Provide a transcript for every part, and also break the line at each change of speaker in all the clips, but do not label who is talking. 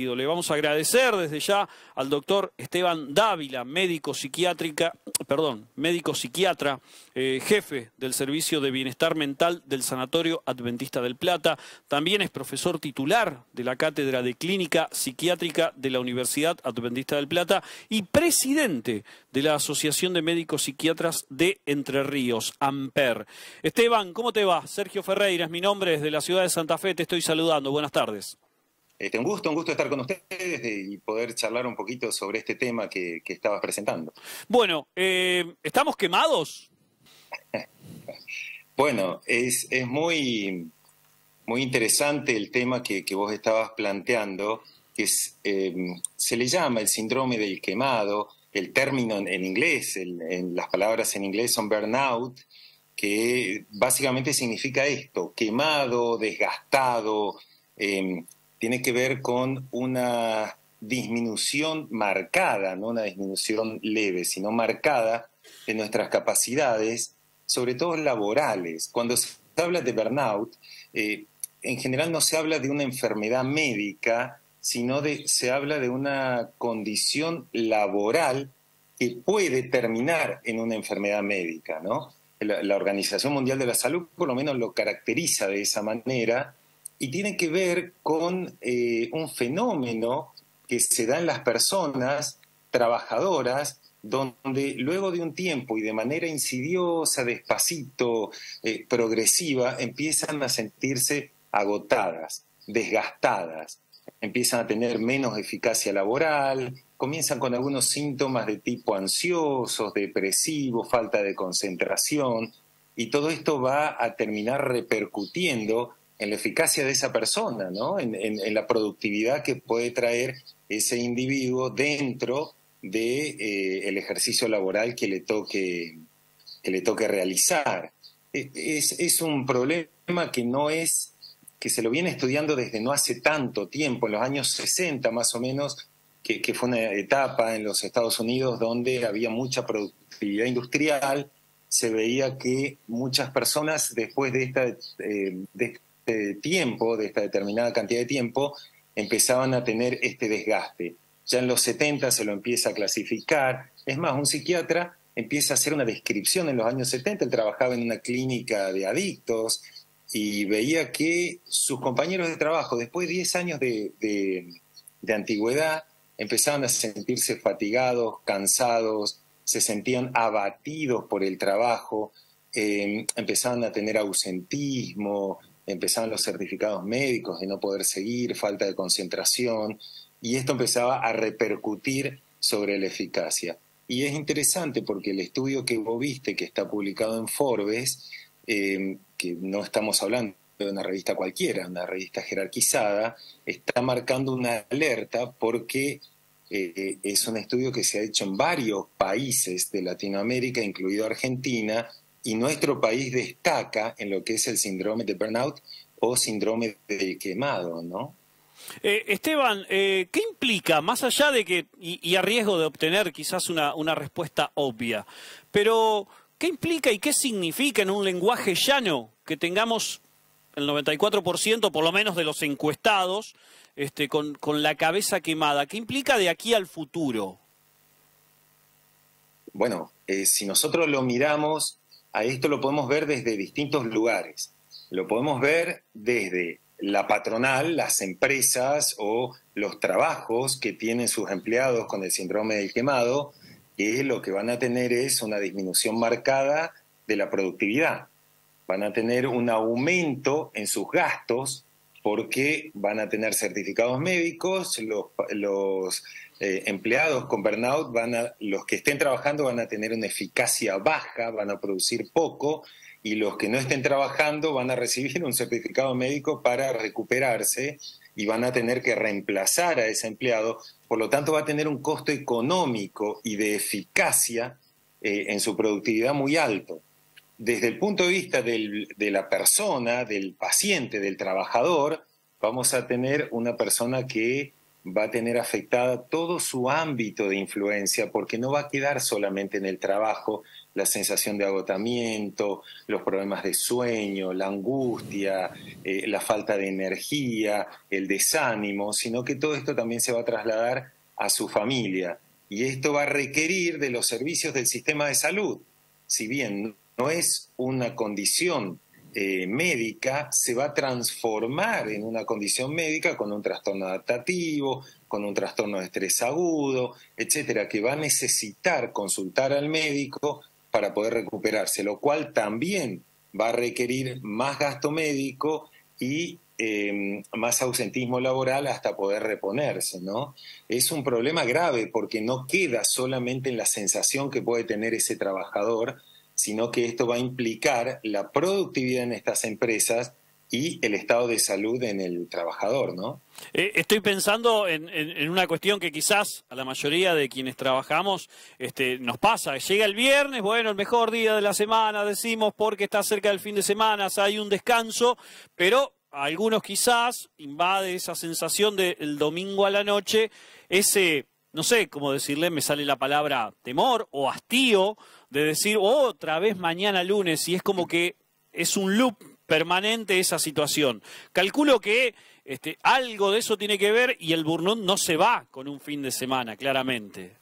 Le vamos a agradecer desde ya al doctor Esteban Dávila, médico psiquiatra, jefe del Servicio de Bienestar Mental del Sanatorio Adventista del Plata. También es profesor titular de la Cátedra de Clínica Psiquiátrica de la Universidad Adventista del Plata y presidente de la Asociación de Médicos Psiquiatras de Entre Ríos, AMPER. Esteban, ¿cómo te va? Sergio Ferreira es mi nombre, desde la ciudad de Santa Fe te estoy saludando. Buenas tardes.
Un gusto estar con ustedes y poder charlar un poquito sobre este tema que estabas presentando.
Bueno, ¿estamos quemados?
Bueno, es muy interesante el tema que vos estabas planteando, que se le llama el síndrome del quemado. El término en inglés, las palabras en inglés son burnout, que básicamente significa esto: quemado, desgastado. Tiene que ver con una disminución marcada, no una disminución leve, sino marcada de nuestras capacidades, sobre todo laborales. Cuando se habla de burnout, en general no se habla de una enfermedad médica, sino se habla de una condición laboral que puede terminar en una enfermedad médica, ¿no? La Organización Mundial de la Salud por lo menos lo caracteriza de esa manera, y tiene que ver con un fenómeno que se da en las personas trabajadoras, donde luego de un tiempo y de manera insidiosa, despacito, progresiva, empiezan a sentirse agotadas, desgastadas, empiezan a tener menos eficacia laboral, comienzan con algunos síntomas de tipo ansiosos, depresivos, falta de concentración, y todo esto va a terminar repercutiendo en la eficacia de esa persona, ¿no? En la productividad que puede traer ese individuo dentro del ejercicio laboral que le toque realizar. Es un problema que se lo viene estudiando desde no hace tanto tiempo, en los años 60 más o menos, que fue una etapa en los Estados Unidos donde había mucha productividad industrial. Se veía que muchas personas, después de esta determinada cantidad de tiempo, empezaban a tener este desgaste. Ya en los 70 se lo empieza a clasificar. Es más, un psiquiatra empieza a hacer una descripción en los años 70. Él trabajaba en una clínica de adictos y veía que sus compañeros de trabajo, después de 10 años de antigüedad, empezaban a sentirse fatigados, cansados, se sentían abatidos por el trabajo, empezaban a tener ausentismo, empezaban los certificados médicos de no poder seguir, falta de concentración, y esto empezaba a repercutir sobre la eficacia. Y es interesante porque el estudio que vos viste, que está publicado en Forbes, que no estamos hablando de una revista cualquiera, una revista jerarquizada, está marcando una alerta porque es un estudio que se ha hecho en varios países de Latinoamérica, incluido Argentina, y nuestro país destaca en lo que es el síndrome de burnout o síndrome del quemado, ¿no?
Esteban, ¿qué implica, más allá de que, y a riesgo de obtener quizás una respuesta obvia, pero qué implica y qué significa en un lenguaje llano que tengamos el 94% por lo menos de los encuestados con la cabeza quemada? ¿Qué implica de aquí al futuro?
Bueno, si nosotros lo miramos, a esto lo podemos ver desde distintos lugares. Lo podemos ver desde la patronal, las empresas o los trabajos que tienen sus empleados con el síndrome del quemado, que lo que van a tener es una disminución marcada de la productividad. Van a tener un aumento en sus gastos porque van a tener certificados médicos, los empleados con burnout, los que estén trabajando van a tener una eficacia baja, van a producir poco, y los que no estén trabajando van a recibir un certificado médico para recuperarse y van a tener que reemplazar a ese empleado. Por lo tanto, va a tener un costo económico y de eficacia en su productividad muy alto. Desde el punto de vista de la persona, del paciente, del trabajador, vamos a tener una persona que va a tener afectada todo su ámbito de influencia, porque no va a quedar solamente en el trabajo la sensación de agotamiento, los problemas de sueño, la angustia, la falta de energía, el desánimo, sino que todo esto también se va a trasladar a su familia. Y esto va a requerir de los servicios del sistema de salud. Si bien no es una condición médica, se va a transformar en una condición médica con un trastorno adaptativo, con un trastorno de estrés agudo, etcétera, que va a necesitar consultar al médico para poder recuperarse, lo cual también va a requerir más gasto médico y más ausentismo laboral hasta poder reponerse, ¿no? Es un problema grave porque no queda solamente en la sensación que puede tener ese trabajador, sino que esto va a implicar la productividad en estas empresas y el estado de salud en el trabajador, ¿no?
Estoy pensando en una cuestión que quizás a la mayoría de quienes trabajamos nos pasa. Llega el viernes, bueno, el mejor día de la semana, decimos, porque está cerca del fin de semana, o sea, hay un descanso, pero a algunos quizás invade esa sensación del domingo a la noche, ese, no sé cómo decirle, me sale la palabra temor o hastío, de decir, otra vez mañana lunes, y es como que es un loop permanente esa situación. Calculo que algo de eso tiene que ver y el burnout no se va con un fin de semana, claramente.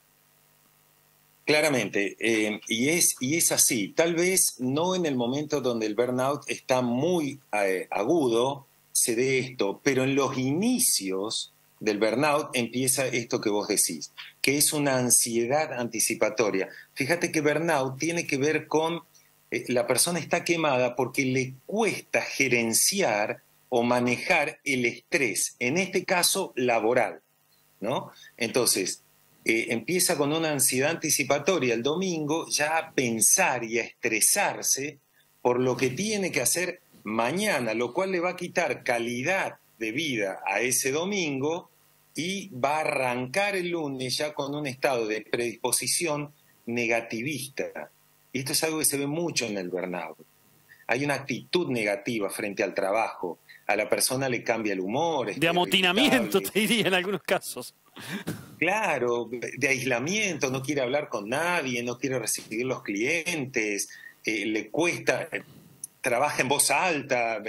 Claramente, y es así. Tal vez no en el momento donde el burnout está muy agudo se dé esto, pero en los inicios del burnout empieza esto que vos decís, que es una ansiedad anticipatoria. Fíjate que burnout tiene que ver con la persona está quemada porque le cuesta gerenciar o manejar el estrés, en este caso laboral, ¿no? Entonces, empieza con una ansiedad anticipatoria el domingo, ya a pensar y a estresarse por lo que tiene que hacer mañana, lo cual le va a quitar calidad de vida a ese domingo y va a arrancar el lunes ya con un estado de predisposición negativista. Y esto es algo que se ve mucho en el burnout. Hay una actitud negativa frente al trabajo. A la persona le cambia el humor.
De amotinamiento, te diría en algunos casos.
Claro, de aislamiento, no quiere hablar con nadie, no quiere recibir los clientes, le cuesta, trabaja en voz alta,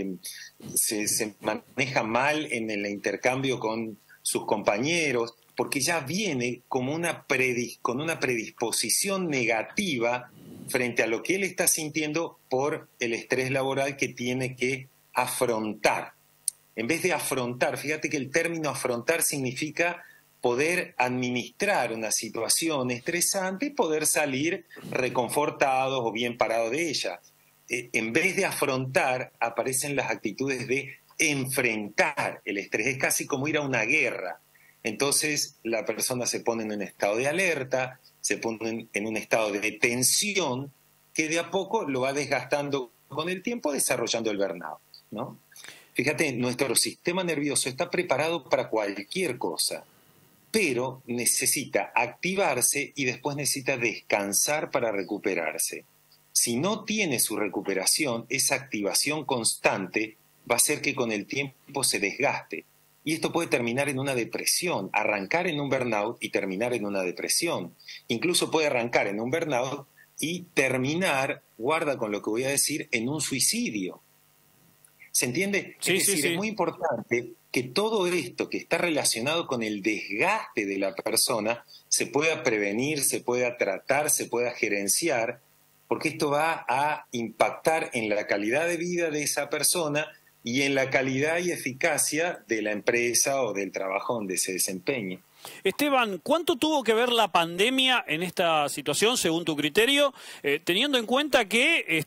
se maneja mal en el intercambio con sus compañeros, porque ya viene como con una predisposición negativa frente a lo que él está sintiendo por el estrés laboral que tiene que afrontar. En vez de afrontar, fíjate que el término afrontar significa poder administrar una situación estresante y poder salir reconfortados o bien parados de ella. En vez de afrontar, aparecen las actitudes de enfrentar el estrés. Es casi como ir a una guerra. Entonces la persona se pone en un estado de alerta, se pone en un estado de tensión que de a poco lo va desgastando con el tiempo, desarrollando el burnout, ¿no? Fíjate, nuestro sistema nervioso está preparado para cualquier cosa, pero necesita activarse y después necesita descansar para recuperarse. Si no tiene su recuperación, esa activación constante va a hacer que con el tiempo se desgaste. Y esto puede terminar en una depresión, arrancar en un burnout y terminar en una depresión. Incluso puede arrancar en un burnout y terminar, guarda con lo que voy a decir, en un suicidio. ¿Se entiende?
Sí,
es decir,
sí.
Es muy importante que todo esto que está relacionado con el desgaste de la persona se pueda prevenir, se pueda tratar, se pueda gerenciar, porque esto va a impactar en la calidad de vida de esa persona y en la calidad y eficacia de la empresa o del trabajo donde se desempeñe.
Esteban, ¿cuánto tuvo que ver la pandemia en esta situación, según tu criterio, teniendo en cuenta que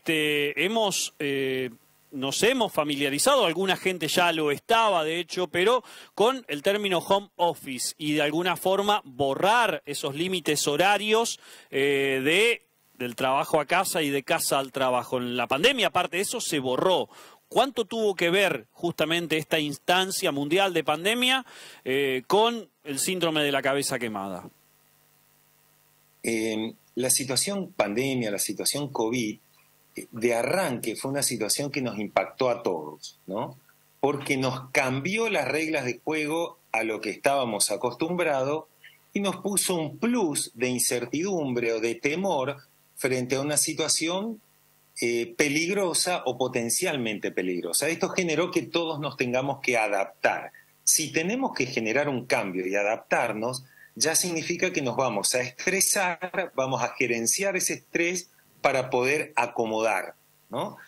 nos hemos familiarizado, alguna gente ya lo estaba, de hecho, pero con el término home office y de alguna forma borrar esos límites horarios del trabajo a casa y de casa al trabajo? En la pandemia, aparte de eso, se borró. ¿Cuánto tuvo que ver justamente esta instancia mundial de pandemia con el síndrome de la cabeza quemada?
La situación pandemia, la situación COVID, de arranque fue una situación que nos impactó a todos, ¿no? Porque nos cambió las reglas de juego a lo que estábamos acostumbrados y nos puso un plus de incertidumbre o de temor frente a una situación peligrosa o potencialmente peligrosa. Esto generó que todos nos tengamos que adaptar. Si tenemos que generar un cambio y adaptarnos, ya significa que nos vamos a estresar, vamos a gerenciar ese estrés para poder acomodar, ¿no?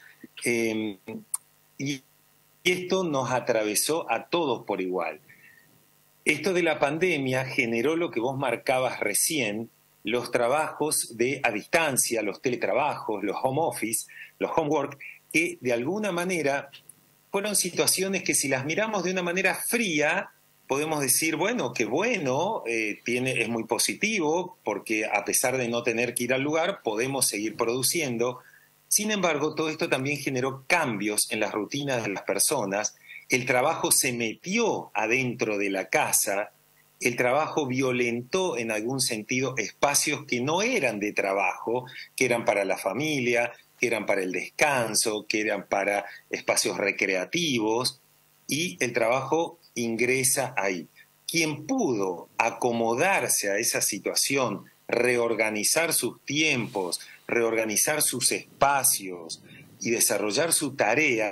Y esto nos atravesó a todos por igual. Esto de la pandemia generó lo que vos marcabas recién, los trabajos a distancia, los teletrabajos, los home office, los homework, que de alguna manera fueron situaciones que si las miramos de una manera fría, podemos decir, bueno, qué bueno, es muy positivo, porque a pesar de no tener que ir al lugar, podemos seguir produciendo. Sin embargo, todo esto también generó cambios en las rutinas de las personas. El trabajo se metió adentro de la casa, el trabajo violentó en algún sentido espacios que no eran de trabajo, que eran para la familia, que eran para el descanso, que eran para espacios recreativos, y el trabajo ingresa ahí. Quien pudo acomodarse a esa situación, reorganizar sus tiempos, reorganizar sus espacios y desarrollar su tarea,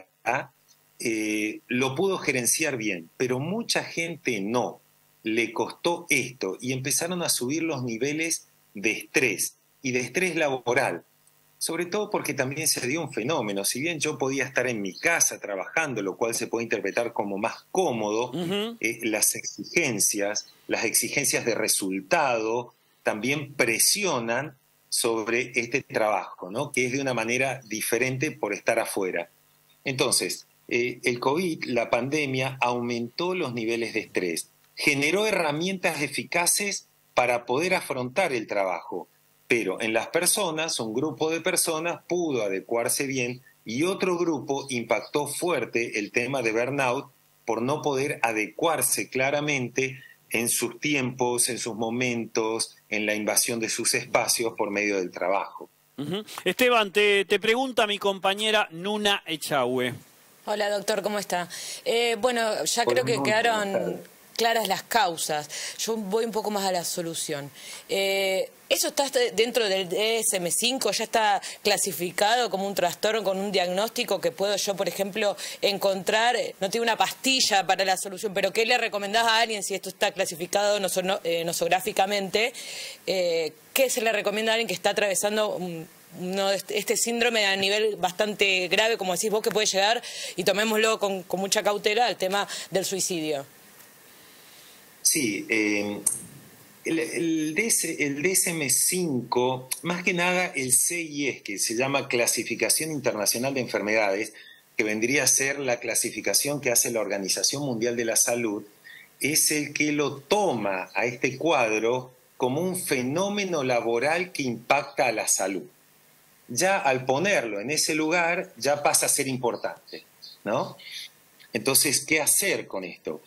lo pudo gerenciar bien, pero mucha gente no. Le costó esto y empezaron a subir los niveles de estrés y de estrés laboral. Sobre todo porque también se dio un fenómeno. Si bien yo podía estar en mi casa trabajando, lo cual se puede interpretar como más cómodo, las exigencias de resultado también presionan sobre este trabajo, ¿no? Que es de una manera diferente por estar afuera. Entonces, el COVID, la pandemia, aumentó los niveles de estrés, generó herramientas eficaces para poder afrontar el trabajo. Pero en las personas, un grupo de personas pudo adecuarse bien y otro grupo impactó fuerte el tema de burnout por no poder adecuarse claramente en sus tiempos, en sus momentos, en la invasión de sus espacios por medio del trabajo.
Esteban, te pregunta mi compañera Nuna Echagüe.
Hola doctor, ¿cómo está? Bueno, ya creo que quedaron claras las causas. Yo voy un poco más a la solución. ¿Eso está dentro del DSM-5? ¿Ya está clasificado como un trastorno con un diagnóstico que puedo yo, por ejemplo, encontrar? No tiene una pastilla para la solución, pero ¿qué le recomendás a alguien si esto está clasificado nosográficamente? ¿Qué se le recomienda a alguien que está atravesando este síndrome a nivel bastante grave, como decís vos, que puede llegar, y tomémoslo con mucha cautela, al tema del suicidio?
Sí, el DSM-5, más que nada el CIE, que se llama Clasificación Internacional de Enfermedades, que vendría a ser la clasificación que hace la Organización Mundial de la Salud, es el que lo toma a este cuadro como un fenómeno laboral que impacta a la salud. Ya al ponerlo en ese lugar, ya pasa a ser importante, ¿no? Entonces, ¿qué hacer con esto?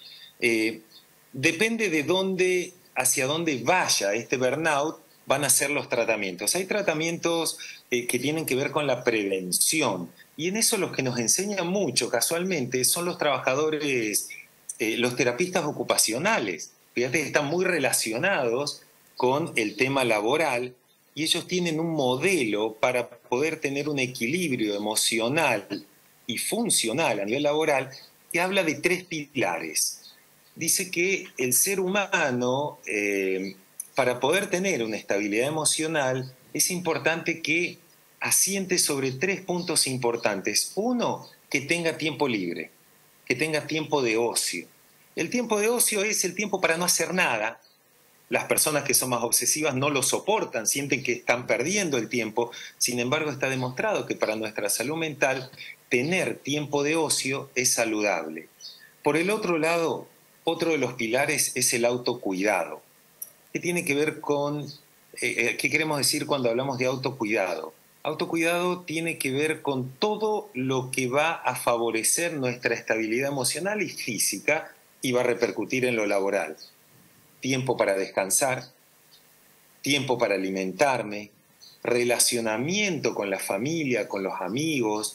Depende de hacia dónde vaya este burnout, van a ser los tratamientos. Hay tratamientos que tienen que ver con la prevención, y en eso los que nos enseñan mucho, casualmente, son los trabajadores, los terapistas ocupacionales. Fíjate que están muy relacionados con el tema laboral, y ellos tienen un modelo para poder tener un equilibrio emocional y funcional a nivel laboral que habla de 3 pilares. Dice que el ser humano, para poder tener una estabilidad emocional, es importante que asiente sobre 3 puntos importantes. Uno, que tenga tiempo libre, que tenga tiempo de ocio. El tiempo de ocio es el tiempo para no hacer nada. Las personas que son más obsesivas no lo soportan, sienten que están perdiendo el tiempo. Sin embargo, está demostrado que para nuestra salud mental, tener tiempo de ocio es saludable. Por el otro lado, otro de los pilares es el autocuidado. ¿Qué tiene que ver con qué queremos decir cuando hablamos de autocuidado? Autocuidado tiene que ver con todo lo que va a favorecer nuestra estabilidad emocional y física y va a repercutir en lo laboral. Tiempo para descansar, tiempo para alimentarme, relacionamiento con la familia, con los amigos.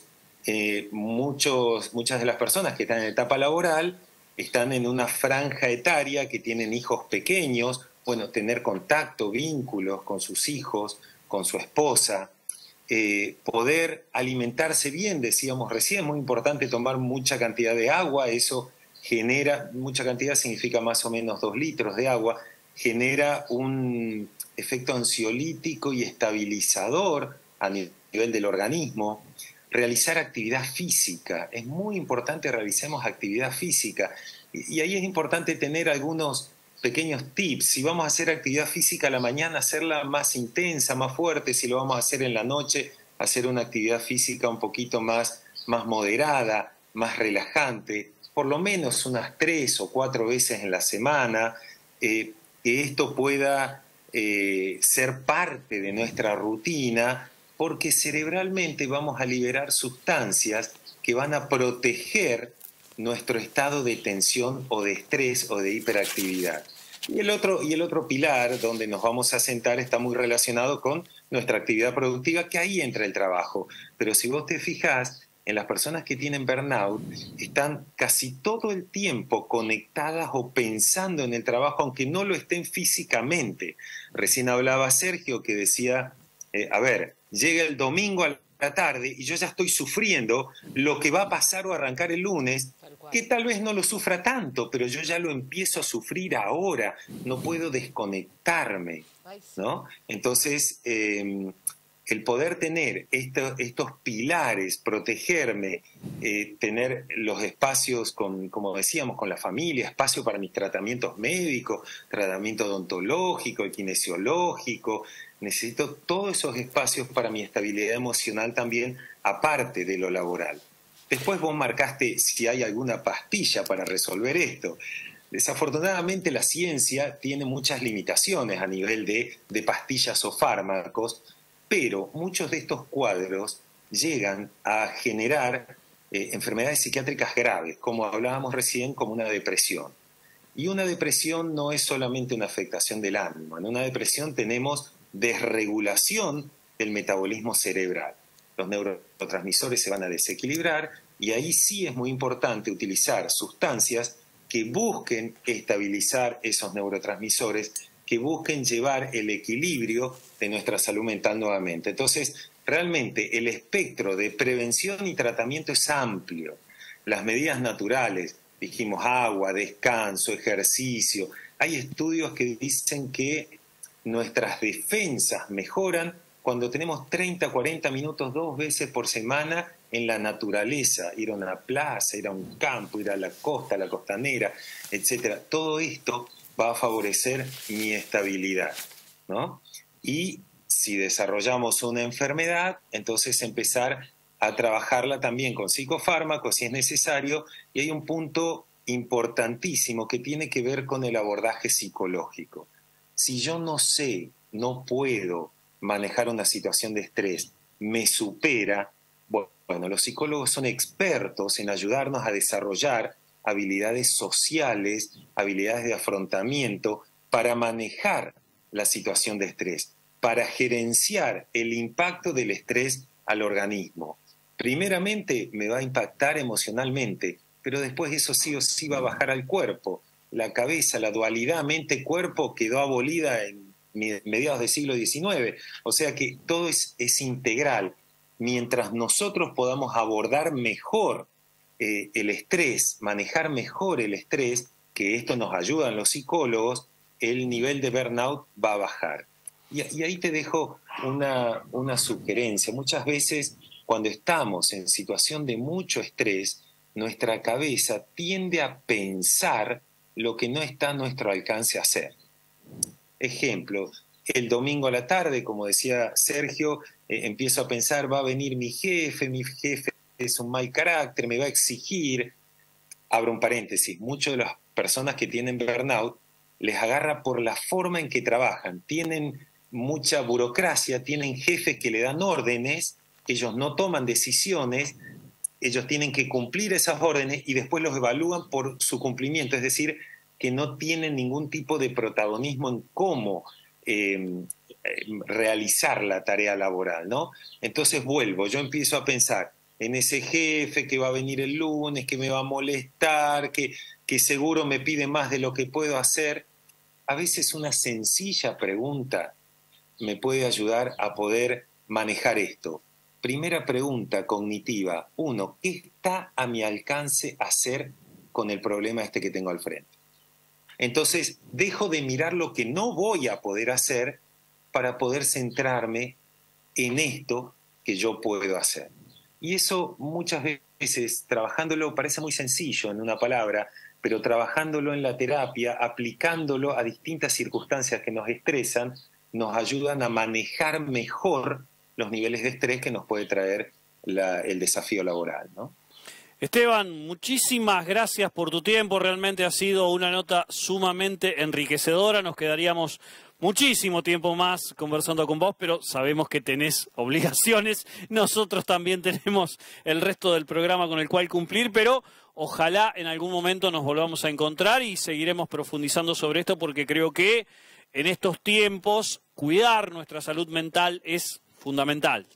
Muchas de las personas que están en etapa laboral están en una franja etaria que tienen hijos pequeños, bueno, tener contacto, vínculos con sus hijos, con su esposa. poder alimentarse bien, decíamos recién, muy importante tomar mucha cantidad de agua, eso genera, mucha cantidad significa más o menos 2 litros de agua, genera un efecto ansiolítico y estabilizador a nivel del organismo. Realizar actividad física, es muy importante realicemos actividad física, y ahí es importante tener algunos pequeños tips. Si vamos a hacer actividad física a la mañana, hacerla más intensa, más fuerte. Si lo vamos a hacer en la noche, hacer una actividad física un poquito más moderada, más relajante, por lo menos unas 3 o 4 veces en la semana, que esto pueda ser parte de nuestra rutina, porque cerebralmente vamos a liberar sustancias que van a proteger nuestro estado de tensión o de estrés o de hiperactividad. Y el otro pilar donde nos vamos a sentar está muy relacionado con nuestra actividad productiva, que ahí entra el trabajo. Pero si vos te fijás, en las personas que tienen burnout, están casi todo el tiempo conectadas o pensando en el trabajo, aunque no lo estén físicamente. Recién hablaba Sergio que decía, a ver, llega el domingo a la tarde y yo ya estoy sufriendo lo que va a pasar o arrancar el lunes, que tal vez no lo sufra tanto, pero yo ya lo empiezo a sufrir ahora, no puedo desconectarme, ¿no? Entonces, el poder tener estos pilares, protegerme, tener los espacios, como decíamos, con la familia, espacio para mis tratamientos médicos, tratamiento odontológico, kinesiológico, necesito todos esos espacios para mi estabilidad emocional también, aparte de lo laboral. Después vos marcaste si hay alguna pastilla para resolver esto. Desafortunadamente la ciencia tiene muchas limitaciones a nivel de pastillas o fármacos, pero muchos de estos cuadros llegan a generar enfermedades psiquiátricas graves, como hablábamos recién, como una depresión. Y una depresión no es solamente una afectación del ánimo. En una depresión tenemos desregulación del metabolismo cerebral. Los neurotransmisores se van a desequilibrar y ahí sí es muy importante utilizar sustancias que busquen estabilizar esos neurotransmisores, que busquen llevar el equilibrio de nuestra salud mental nuevamente. Entonces, realmente el espectro de prevención y tratamiento es amplio. Las medidas naturales, dijimos agua, descanso, ejercicio. Hay estudios que dicen que nuestras defensas mejoran cuando tenemos 30, 40 minutos 2 veces por semana en la naturaleza, ir a una plaza, ir a un campo, ir a la costa, a la costanera, etc. Todo esto va a favorecer mi estabilidad, ¿no? Y si desarrollamos una enfermedad, entonces empezar a trabajarla también con psicofármacos si es necesario, y hay un punto importantísimo que tiene que ver con el abordaje psicológico. Si yo no sé, no puedo manejar una situación de estrés, me supera, bueno, los psicólogos son expertos en ayudarnos a desarrollar habilidades sociales, habilidades de afrontamiento para manejar la situación de estrés, para gerenciar el impacto del estrés al organismo. Primeramente me va a impactar emocionalmente, pero después eso sí o sí va a bajar al cuerpo. La cabeza, la dualidad mente-cuerpo quedó abolida en mediados del siglo XIX, o sea que todo es integral. Mientras nosotros podamos abordar mejor el estrés, manejar mejor el estrés, que esto nos ayudan los psicólogos, el nivel de burnout va a bajar. Y ahí te dejo una sugerencia. Muchas veces cuando estamos en situación de mucho estrés, nuestra cabeza tiende a pensar lo que no está a nuestro alcance hacer. Ejemplo, el domingo a la tarde, como decía Sergio, empiezo a pensar, va a venir mi jefe es un mal carácter, me va a exigir. Abro un paréntesis, muchas de las personas que tienen burnout les agarra por la forma en que trabajan. Tienen mucha burocracia, tienen jefes que le dan órdenes, ellos no toman decisiones, ellos tienen que cumplir esas órdenes y después los evalúan por su cumplimiento, es decir, que no tienen ningún tipo de protagonismo en cómo realizar la tarea laboral, ¿no? Entonces yo empiezo a pensar en ese jefe que va a venir el lunes, que me va a molestar, que seguro me pide más de lo que puedo hacer. A veces una sencilla pregunta me puede ayudar a poder manejar esto? Primera pregunta cognitiva. 1, ¿qué está a mi alcance hacer con el problema este que tengo al frente? Entonces, dejo de mirar lo que no voy a poder hacer para poder centrarme en esto que yo puedo hacer. Y eso muchas veces, trabajándolo, parece muy sencillo en una palabra, pero trabajándolo en la terapia, aplicándolo a distintas circunstancias que nos estresan, nos ayudan a manejar mejor los niveles de estrés que nos puede traer el desafío laboral, ¿no?
Esteban, muchísimas gracias por tu tiempo, realmente ha sido una nota sumamente enriquecedora, nos quedaríamos muchísimo tiempo más conversando con vos, pero sabemos que tenés obligaciones, nosotros también tenemos el resto del programa con el cual cumplir, pero ojalá en algún momento nos volvamos a encontrar y seguiremos profundizando sobre esto porque creo que en estos tiempos cuidar nuestra salud mental es fundamental.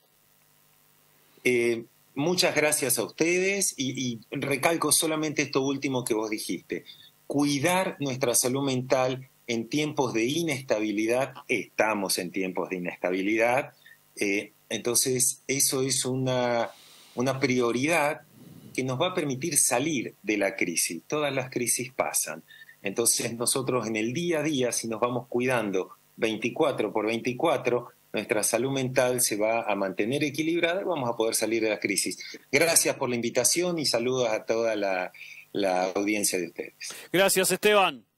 Muchas gracias a ustedes y recalco solamente esto último que vos dijiste. Cuidar nuestra salud mental en tiempos de inestabilidad, estamos en tiempos de inestabilidad, entonces eso es una prioridad que nos va a permitir salir de la crisis. Todas las crisis pasan. Entonces nosotros en el día a día, si nos vamos cuidando 24 por 24, nuestra salud mental se va a mantener equilibrada y vamos a poder salir de la crisis. Gracias por la invitación y saludos a toda la audiencia de ustedes.
Gracias, Esteban.